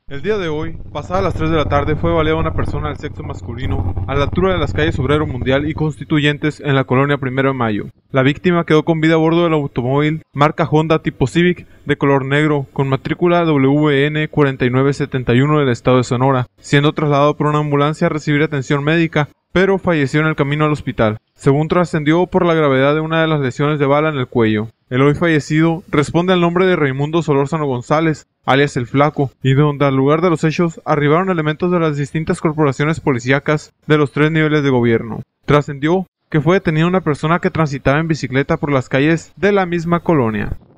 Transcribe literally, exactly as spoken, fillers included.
El día de hoy, pasadas las tres de la tarde, fue baleada una persona del sexo masculino a la altura de las calles Obrero Mundial y Constituyentes en la colonia Primero de Mayo. La víctima quedó con vida a bordo del automóvil marca Honda tipo Civic de color negro con matrícula W N cuarenta y nueve setenta y uno del estado de Sonora, siendo trasladado por una ambulancia a recibir atención médica, pero falleció en el camino al hospital, según trascendió por la gravedad de una de las lesiones de bala en el cuello. El hoy fallecido responde al nombre de Raimundo Solórzano González, alias El Flaco, y donde al lugar de los hechos arribaron elementos de las distintas corporaciones policíacas de los tres niveles de gobierno. Trascendió que fue detenida una persona que transitaba en bicicleta por las calles de la misma colonia.